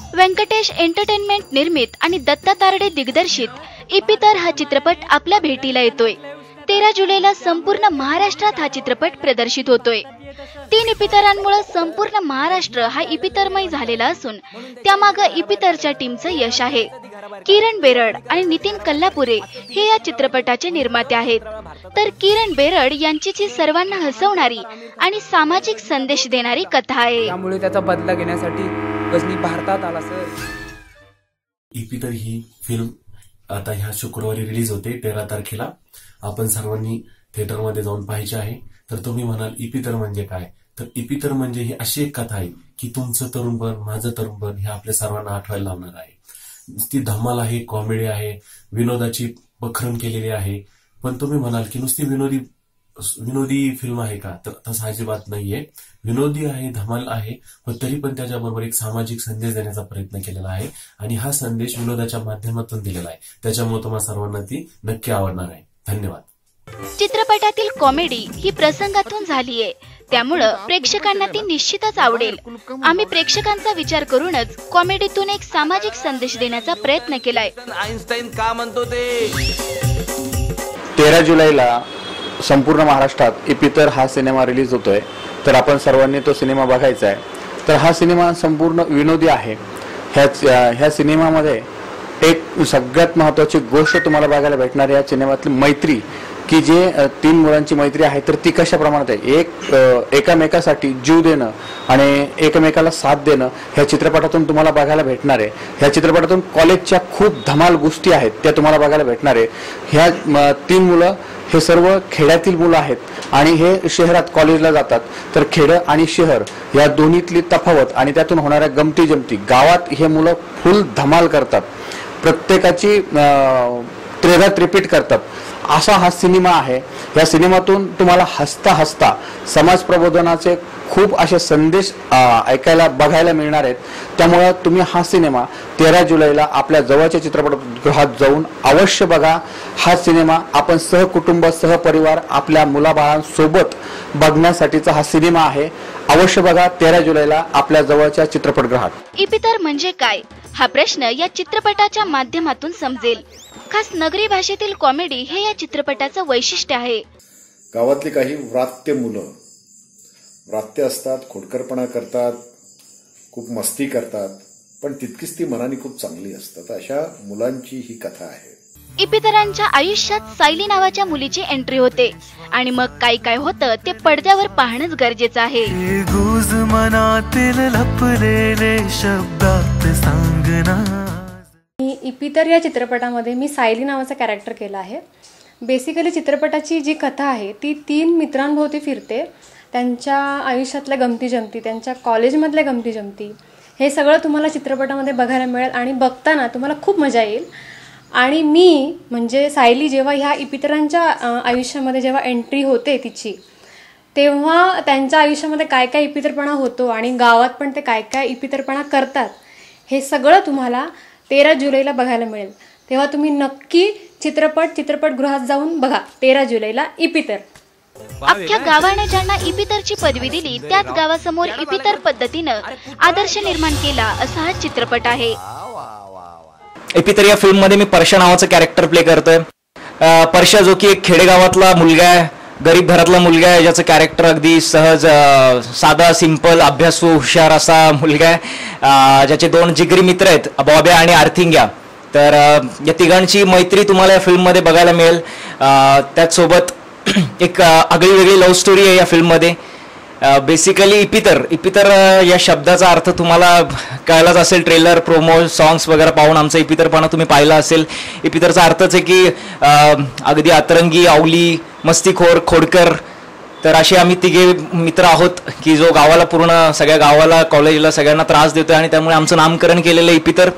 Venkatesh entertainment निर्मित आणि दत्ता तारडे दिग्दर्शित इपितर हा चित्रपट आपल्या भेटीला येतोय। 13 जुलैला संपूर्ण महाराष्ट्रात हा चित्रपट प्रदर्शित होतोय। 3 इपितरांमुळे संपूर्ण महाराष्ट्र हा इपितरमय झालेला असून त्यामागे इपितरच्या टीमचं यश आहे। किरण बेरड आणि नितीन कल्लापुरे हे या चित्रपटाचे निर्माते आहेत। तर किरण बेरड यांची जी सर्वांना हसवणारी आणि सामाजिक संदेश देणारी कथा आहे। त्यामुळे त्याचा बदला घेण्यासाठी गजनी भारतात आला सर। इपितर ही फिल्म आता ह्या शुक्रवारी रिलीज होते 13 तारखेला। आपण सर्वांनी थिएटरमध्ये जाऊन पाहायचे आहे। तर तुम्ही म्हणाल इपितर म्हणजे काय? तर इपितर म्हणजे ही अशी एक कथा आहे की तुमचं तरुणपण माझं तरुणपण हे आपल्या सर्वांना आठवायला लावणार आहे। ती धमाल आहे, कॉमेडी आहे, विनोदाची बखरण केलेली आहे। पण तुम्ही म्हणाल की नुसती विनोदी फिल्म आहे का? तर तसं अजिबात नाहीये। विनोदी आहे, धमाल आहे, पण तरी पण त्याच्याबरोबर एक सामाजिक संदेश देण्याचा प्रयत्न केलेला आहे आणि हा संदेश विनोदाच्या माध्यमातून दिलेला आहे। त्याच्यामुळे तुम्हाला सर्वांना ती नक्की आवडणार आहे। धन्यवाद। चित्रपटातील कॉमेडी ही प्रसंगातून झालीये, त्यामुळे प्रेक्षकांना ती निश्चितच आवडेल। आम्ही प्रेक्षकांचा विचार करूनच कॉमेडीतून एक सामाजिक संदेश देण्याचा प्रयत्न केलाय। आइन्स्टाईन का म्हणतो ते 13 जुलैला संपूर्ण महाराष्ट्रात इपितर हा सिनेमा रिलीज होतोय। तर आपण सर्वांनी तो सिनेमा बघायचा आहे। तर हा सिनेमा संपूर्ण विनोदी आहे। ह्या सिनेमामध्ये एक सगळ्यात महत्त्वाची गोष्ट तुम्हाला बघायला भेटणार या सिनेमातली मैत्री, की जे 3 मुलांची मैत्री आहे तर ती कशा प्रमाणात आहे। एकमेकासाठी जीव देणं आणि एकमेकाला साथ देणं ह्या चित्रपटातून तुम्हाला बघायला भेटणार आहे। ह्या चित्रपटातून कॉलेजच्या खूप धमाल गोष्टी आहेत त्या तुम्हाला बघायला भेटणार आहे। ह्या 3 मुलं हे सर्व खेड्यातील मुलं आहेत आणि हे शहरात कॉलेजला जातात। तर खेडं आणि शहर या दोन्हीतली तफावत आणि त्यातून होणाऱ्या गमती जमती, गावात हे मुलं फुल धमाल करतात, प्रत्येकाची त्रेधात रिपीट करतात, असा हा सिनेमा आहे। या सिनेमातून तुम्हाला हसता हसता समाज प्रबोधनाचे खूप असे संदेश ऐकायला बघायला मिळणार आहेत। त्यामुळे तुम्ही हा सिनेमा 13 जुलैला आपल्या जवळच्या चित्रपटगृहात जाऊन अवश्य बघा। हा सिनेमा आपण सहकुटुंब सहपरिवार आपल्या मुलाबाळांसोबत बघण्यासाठीचा हा सिनेमा आहे। अवश्य बघा 13 जुलैला आपल्या जवळच्या चित्रपटगृहात। इपितर म्हणजे काय हा प्रश्न या चित्रपटाच्या माध्यमातून समजेल। खास नगरी भाषेतील कॉमेडी हे या चित्रपटाचं वैशिष्ट्य आहे। गावातली काही व्रात्य असतात, खोडकरपणा करतात, खूप मस्ती करतात, पण तितकीच ती मनाने खूप चांगली असतात। अशा मुलांची ही कथा आहे। इपितरांच्या आयुष्यात सायली नावाच्या मुलीची एंट्री होते आणि मग काय काय होतं ते पडद्यावर पाहणंच गरजेचं आहे। इपितर या चित्रपटामध्ये मी सायली नावाचा कॅरेक्टर केला आहे। बेसिकली चित्रपटाची जी कथा आहे ती 3 मित्रांभोवती फिरते। त्यांच्या आयुष्यातल्या गमती जमती, त्यांच्या कॉलेजमधल्या गमती जमती हे सगळं तुम्हाला चित्रपटामध्ये बघायला मिळेल आणि बघताना तुम्हाला खूप मजा येईल। आणि मी म्हणजे सायली जेव्हा ह्या इपितरांच्या आयुष्यामध्ये जेव्हा एंट्री होते तिची, तेव्हा त्यांच्या आयुष्यामध्ये काय काय इपितरपणा होतो आणि गावात पण ते काय काय इपितरपणा करतात हे सगळं तुम्हाला 13 जुलैला बघायला मिळेल। तेव्हा तुम्ही नक्की चित्रपटगृहात जाऊन बघा 13 जुलैला इपितर। अख्ख्या गावाने ज्यांना इपितरची पदवी दिली त्याच गावासमोर इपितर पद्धतीनं आदर्श निर्माण केला असा हा चित्रपट आहे। इपितर या फिल्म मध्ये मी परशा नावाचं कॅरेक्टर प्ले करतोय। परशा जो की एक खेडेगावातला मुलगा आहे, गरीब घरातला मुलगा आहे, ज्याचं कॅरेक्टर अगदी सहज, साधा, सिंपल, अभ्यासू, हुशार असा मुलगा आहे। ज्याचे 2 जिगरी मित्र आहेत, बॉब्या आणि आर्थिंग्या। तर या तिघांची मैत्री तुम्हाला या फिल्ममध्ये बघायला मिळेल। त्याचसोबत एक आगळी वेगळी लव्ह स्टोरी आहे या फिल्ममध्ये। बेसिकली इपितर या शब्दाचा अर्थ तुम्हाला कळलाच असेल। ट्रेलर, प्रोमो, सॉंग्स वगैरे पाहून आमचा इपितरपणा तुम्ही पाहिला असेल। इपितरचा अर्थच आहे की अगदी अतरंगी, अवली, मस्तीखोर, खोडकर। तर असे आम्ही तिघे मित्र आहोत की जो गावाला, पूर्ण सगळ्या गावाला, कॉलेजला, सगळ्यांना त्रास देतोय आणि त्यामुळे आमचं नामकरण केलेलं इपितर।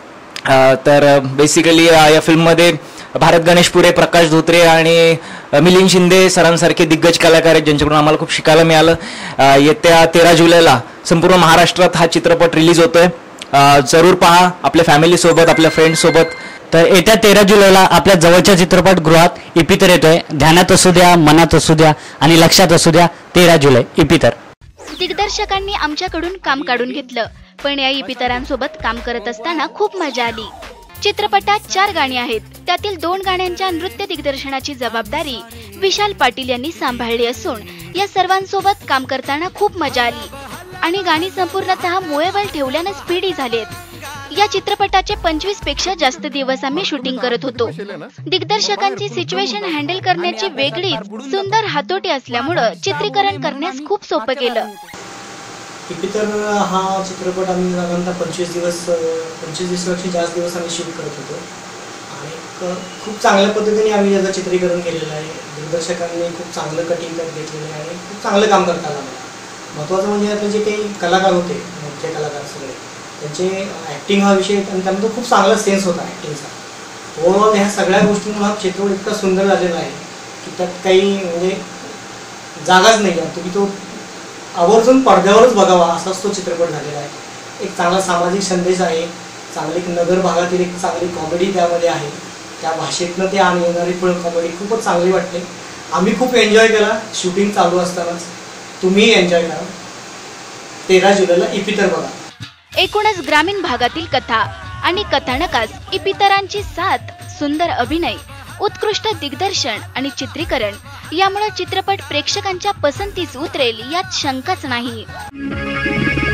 तर बेसिकली या फिल्ममध्ये भारत गणेशपुरे, प्रकाश धोत्रे आणि मिलिंद शिंदे सरांसारखे दिग्गज कलाकार आहेत ज्यांच्याकडून आम्हाला खूप शिकायला मिळालं। येत्या 13 जुलैला संपूर्ण महाराष्ट्रात हा चित्रपट रिलीज होतोय। जरूर पहा आपल्या फॅमिली सोबत, आपल्या फ्रेंड्स सोबत। तर येत्या 13 जुलैला आपल्या जवळच्या चित्रपटगृहात इपितर येतोय। ध्यानात असू द्या, मनात असू द्या आणि लक्षात असू द्या, 13 जुलै इपितर। दिग्दर्शकांनी आमच्याकडून काम काढून घेतलं, पण या इपितरांसोबत काम करत असताना खूप मजा आली. चित्रपटात 4 गाणी आहेत. त्यातील 2 गाण्यांच्या नृत्य दिग्दर्शनाची जबाबदारी विशाल पाटील यांनी सांभाळली असून या सर्वांसोबत काम करताना खूप मजा आली आणि गाणी संपूर्णतः मुळेबल ठेवल्यानं स्पीडी झालेत. या चित्रपटाचे 25 पेक्षा जास्त दिवस आम्ही शूटिंग करत होतो. दिग्दर्शकांची सिच्युएशन हँडल करण्याची वेगळीच सुंदर हातोटी असल्यामुळे चित्रीकरण करण्यास खूप सोपं केलं. इपितर हा चित्रपट आम्ही साधारणतः 25 दिवसापेक्षा जास्त दिवस आम्ही शूट करत होतो आणि खूप चांगल्या पद्धतीने आम्ही याचं चित्रीकरण केलेलं आहे. दिग्दर्शकांनी खूप चांगलं कटिंग करत घेतलेलं आहे आणि खूप चांगलं काम करता आलं. महत्त्वाचं म्हणजे आता जे काही कलाकार होते, मुख्य कलाकार सगळे, त्यांचे ॲक्टिंग हा विषय आणि त्यांना खूप चांगला सेन्स होता ॲक्टिंगचा. ओव्हरऑल ह्या सगळ्या गोष्टींमुळे हा चित्रपट इतका सुंदर झालेला आहे की त्यात काही म्हणजे जागाच नाही आहे. तुम्ही तो आवर्जून पडद्यावरच बघावा असाच तो चित्रपट झालेला आहे. एक चांगला सामाजिक संदेश आहे, चांगली नगर भागातील एक चांगली कॉमेडी त्यामध्ये आहे. त्या भाषेतनं ते आणि येणारी पण कॉमेडी खूपच चांगली वाटते. आम्ही खूप एन्जॉय केला शूटिंग चालू असतानाच. तुम्ही एन्जॉय करा. 13 जुलैला इपितर बघा. एकूणच ग्रामीण भागातील कथा आणि कथानकास इपितरांची साथ, सुंदर अभिनय, उत्कृष्ट दिग्दर्शन आणि चित्रीकरण यामुळे चित्रपट प्रेक्षकांच्या पसंतीस उतरेल यात शंकाच नाही.